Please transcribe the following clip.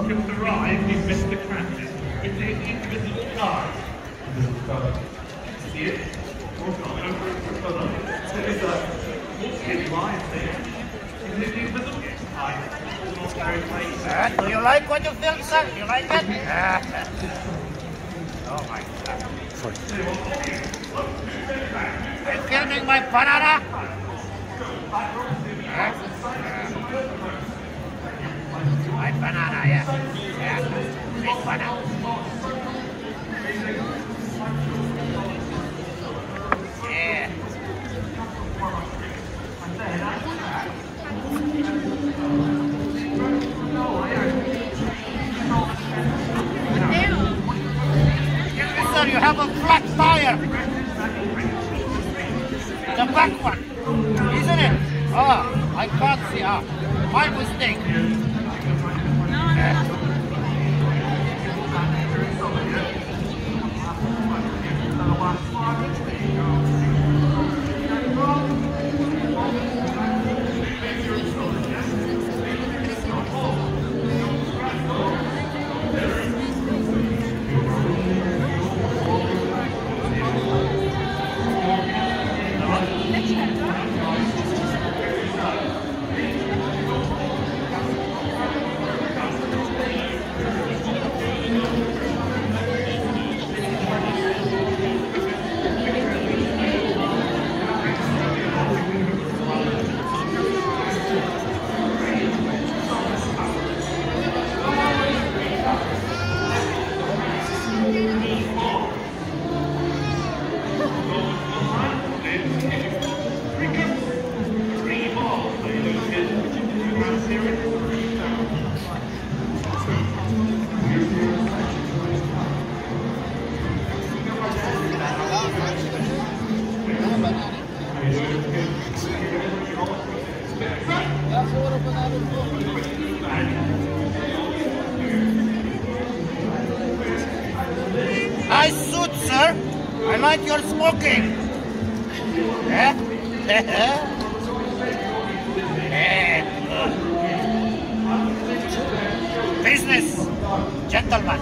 just arrived in Mr. Cranton with the invisible card. See it? Hold on. There's a walking line there. Is it the invisible card? Do you like what you film, sir? You like it? Oh my God. Sorry. Are you filming my banana? My banana, yeah. Yeah, big banana. Yeah. Sir, you have a flat tire. The back one, isn't it? Oh, I can't see. Ah, my mistake. Nice suit, sir. I like your smoking. Yeah? Business, gentlemen.